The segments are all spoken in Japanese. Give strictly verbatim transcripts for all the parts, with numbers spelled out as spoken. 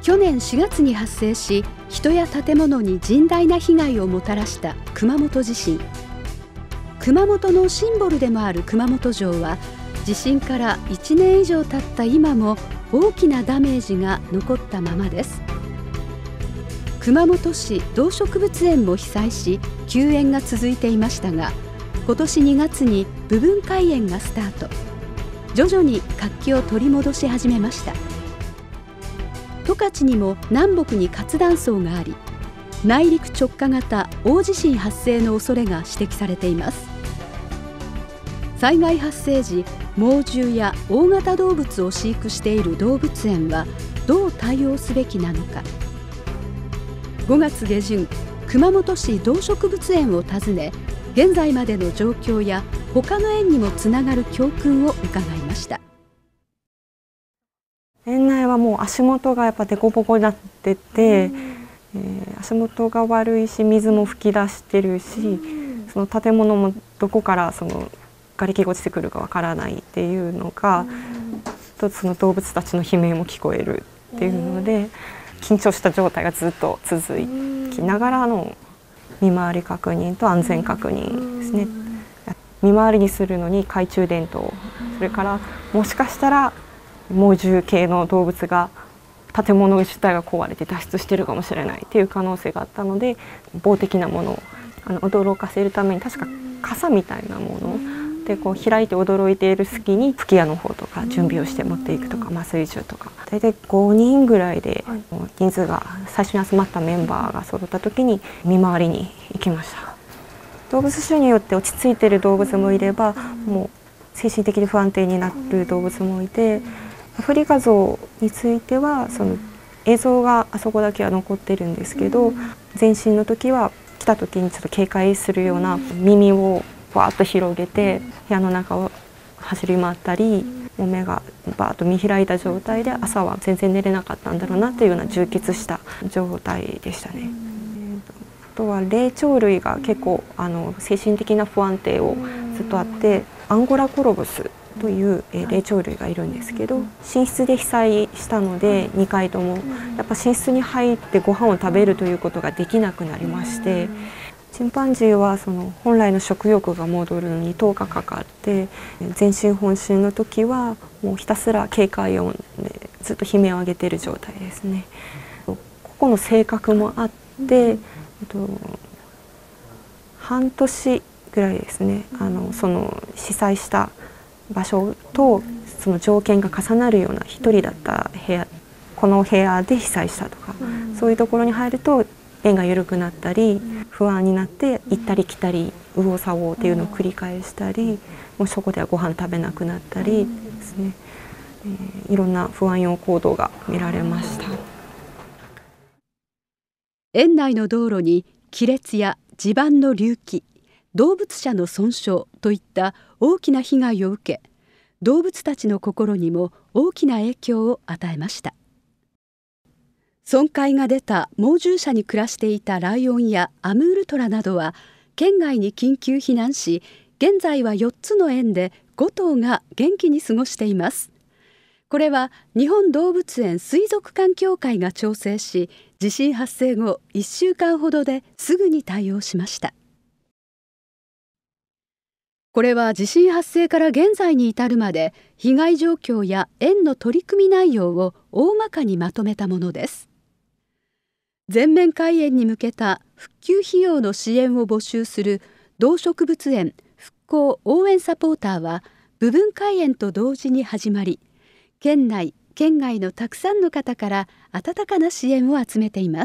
去年しがつに発生し、人や建物に甚大な被害をもたらした熊本地震。熊本のシンボルでもある熊本城は、地震からいちねん以上経った今も大きなダメージが残ったままです。熊本市動植物園も被災し、休園が続いていましたが、今年にがつに部分開園がスタート。徐々に活気を取り戻し始めました。十勝にも南北に活断層があり、内陸直下型大地震発生の恐れが指摘されています。災害発生時、猛獣や大型動物を飼育している動物園はどう対応すべきなのか。ごがつげじゅん、熊本市動植物園を訪ね、現在までの状況や他の園にもつながる教訓を伺いました。 園内はもう足元がやっぱ凸凹になってて、えー、足元が悪いし、水も噴き出してるし、その建物もどこからその瓦礫が落ちてくるかわからないっていうのが、とその動物たちの悲鳴も聞こえるっていうので、緊張した状態がずっと続きながらの見回り確認と安全確認ですね。見回りにするのに懐中電灯、それからもしかしたら猛獣系の動物が建物自体が壊れて脱出しているかもしれないっていう可能性があったので、棒的なものをあの驚かせるために、確か傘みたいなものでこう開いて驚いている隙に吹き矢の方とか準備をして持っていくとか、麻酔銃とか、大体ごにんぐらいで人数が最初に集まったメンバーが揃った時に見回りに行きました。動物種によって落ち着いている動物もいれば、もう精神的に不安定になる動物もいて、アフリカゾウについてはその映像があそこだけは残ってるんですけど、前進の時は来た時にちょっと警戒するような耳をわーっと広げて部屋の中を走り回ったり、もう目がバーッと見開いた状態で朝は全然寝れなかったんだろうなというような充血した状態でしたね。あとは霊長類が結構あの精神的な不安定をずっとあって、アンゴラコロブスという霊長類がいるんですけど、寝室で被災したのでにかいともやっぱ寝室に入ってご飯を食べるということができなくなりまして、チンパンジーはその本来の食欲が戻るのにとおかかかって、全身本心の時はもうひたすら警戒音でずっと悲鳴を上げている状態ですね。ここの性格もあって、半年ぐらいですね、あのその被災した場所とその条件が重なるような一人だった部屋、この部屋で被災したとか、そういうところに入ると縁が緩くなったり不安になって行ったり来たり右往左往っていうのを繰り返したり、もうそこではご飯食べなくなったりですね、えー、いろんな不安用行動が見られました。 園内の道路に亀裂や地盤の隆起、動物舎の損傷といった大きな被害を受け、動物たちの心にも大きな影響を与えました。損壊が出た猛獣舎に暮らしていたライオンやアムールトラなどは県外に緊急避難し、現在はよっつの園でごとうが元気に過ごしています。これは日本動物園水族館協会が調整し、地震発生後いっしゅうかんほどですぐに対応しました。これは地震発生から現在に至るまで被害状況や園の取り組み内容を大まかにまとめたものです。全面開園に向けた復旧費用の支援を募集する動植物園復興応援サポーターは部分開園と同時に始まり、県内県外のたくさんの方から温かな支援を集めています。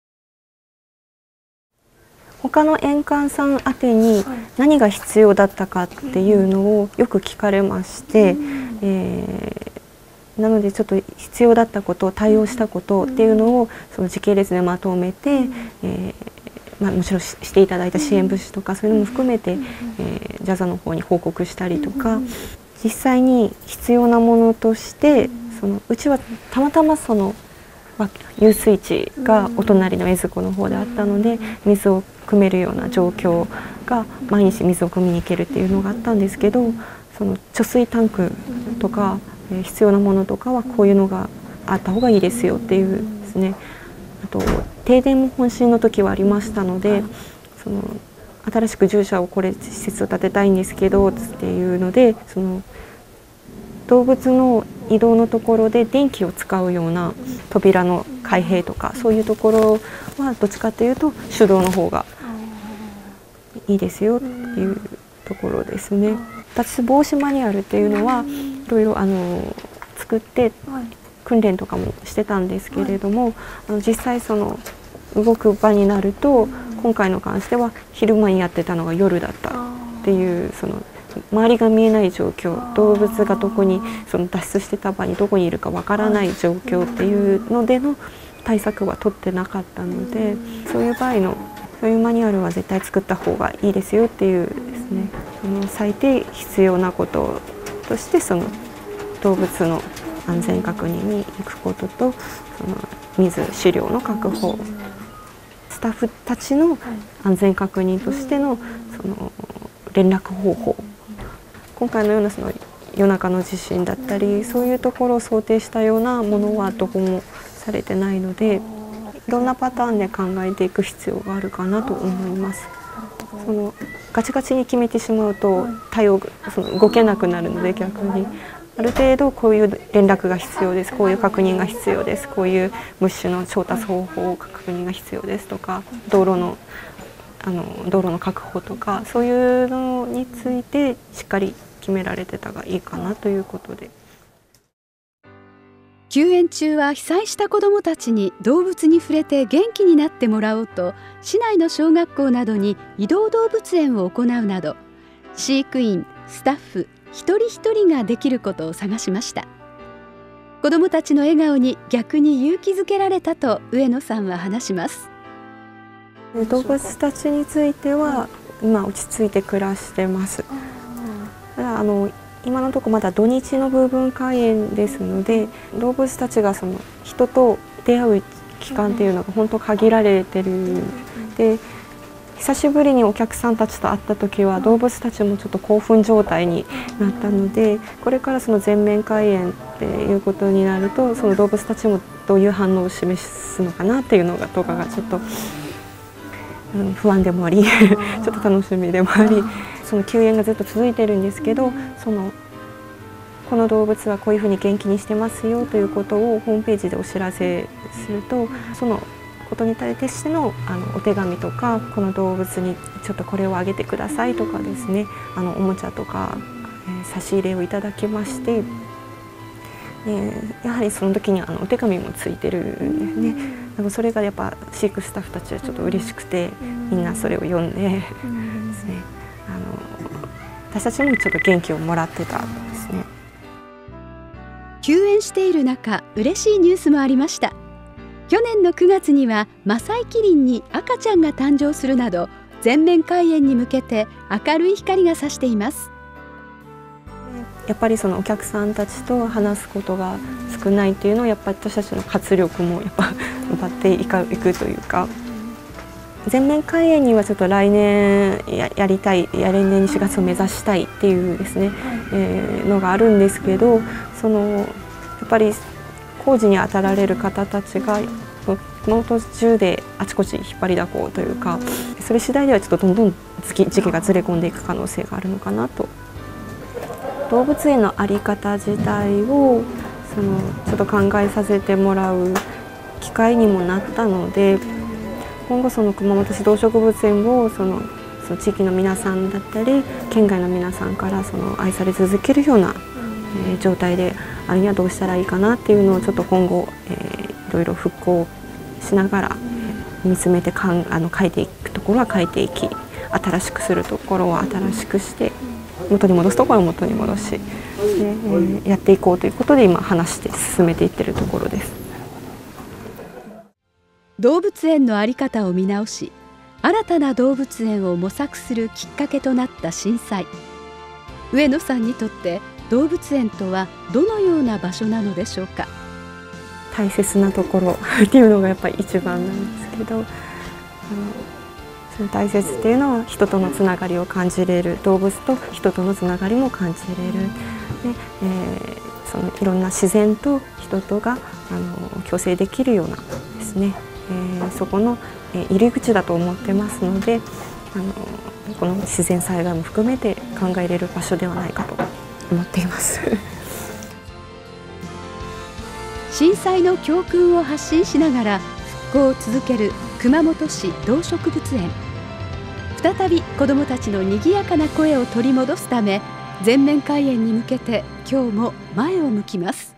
他の園館さん宛てに何が必要だったかっていうのをよく聞かれまして、えー、なのでちょっと必要だったこと、対応したことっていうのをその時系列でまとめて、えーまあ、もちろんしていただいた支援物資とかそういうのも含めて、えー、ジャザの方に報告したりとか、実際に必要なものとしてそのうちはたまたまそのまあ、遊水池がお隣の江津湖の方であったので、水を汲めるような状況が毎日水を汲みに行けるっていうのがあったんですけど、その貯水タンクとか、えー、必要なものとかはこういうのがあった方がいいですよっていうですね。あと停電も本震の時はありましたので、その新しく獣舎をこれ施設を建てたいんですけどっていうので、その動物の移動のところで電気を使うような扉の開閉とか、そういうところはどっちかというと手動の方がいいですよっていうところですね。脱出防止マニュアルっていうのはいろいろあの作って訓練とかもしてたんですけれども、あの実際その動く場になると、今回の関しては昼間にやってたのが夜だったっていう、その周りが見えない状況、動物がどこにその脱出してた場にどこにいるかわからない状況っていうのでの対策は取ってなかったので、そういう場合のそういうマニュアルは絶対作った方がいいですよっていうですね、その最低必要なこととして、その動物の安全確認に行くことと、その水飼料の確保、スタッフたちの安全確認としてのその連絡方法、今回のようなその夜中の地震だったり、そういうところを想定したようなものはどこもされてないので、いろんなパターンで考えていく必要があるかなと思います。そのガチガチに決めてしまうと対応その動けなくなるので、逆にある程度こういう連絡が必要です、こういう確認が必要です、こういう物資の調達方法確認が必要ですとか、道路のあの道路の確保とか、そういうのについてしっかり決められてたがいいかなということで。 休園中は被災した子どもたちに動物に触れて元気になってもらおうと、市内の小学校などに移動動物園を行うなど、飼育員、スタッフ一人一人ができることを探しました。子どもたちの笑顔に逆に勇気づけられたと上野さんは話します。 動物たちについては今落ち着いて暮らしてます。ただあの今のところまだ土日の部分開園ですので、動物たちがその人と出会う期間っていうのが本当限られてる。で、久しぶりにお客さんたちと会った時は動物たちもちょっと興奮状態になったので、これからその全面開園っていうことになると、その動物たちもどういう反応を示すのかなっていうのがとかがちょっと不安でもありちょっと楽しみでもあり、その休園がずっと続いてるんですけど、そのこの動物はこういうふうに元気にしてますよということをホームページでお知らせすると、そのことに対してのあのお手紙とか、この動物にちょっとこれをあげてくださいとかですね、あのおもちゃとか、えー、差し入れをいただきまして、えー、やはりその時にあのお手紙もついてるんですね。なんかそれがやっぱ飼育スタッフたちはちょっと嬉しくて、みんなそれを読んでですね、あの私たちもちょっと元気をもらってたんですね。 休園している中、嬉しいニュースもありました。去年のくがつにはマサイキリンに赤ちゃんが誕生するなど、全面開園に向けて明るい光が差しています。 やっぱりそのお客さんたちと話すことが少ないっていうのは、やっぱり私たちの活力もやっぱ奪っていかいくというか、全面開園にはちょっと来年 や, やりたい来年にしがつを目指したいっていうですね、えー、のがあるんですけど、そのやっぱり工事に当たられる方たちが熊本中であちこち引っ張りだこうというか、それ次第ではちょっとどんどん時期がずれ込んでいく可能性があるのかなと。動物園の在り方自体をそのちょっと考えさせてもらう機会にもなったので、今後その熊本市動植物園をそのその地域の皆さんだったり県外の皆さんからその愛され続けるような、えー、状態であるにはどうしたらいいかなっていうのをちょっと今後、えー、いろいろ復興しながら、えー、見つめてかんあの変えていくところは変えていき、新しくするところは新しくして元に戻すところは元に戻し、で、えー、やっていこうということで今話して進めていっているところです。 動物園の在り方を見直し、新たな動物園を模索するきっかけとなった震災。上野さんにとって動物園とはどのような場所なのでしょうか。 大切なところっていうのがやっぱり一番なんですけど、あのその大切っていうのは人とのつながりを感じれる、動物と人とのつながりも感じれる。 で、えー、そのいろんな自然と人とがあの共生できるようなですね、えー、そこの入り口だと思ってますので、あのこの自然災害も含めて考えれる場所ではないかと思っています震災の教訓を発信しながら復興を続ける熊本市動植物園。再び子どもたちのにぎやかな声を取り戻すため、全面開園に向けて今日も前を向きます。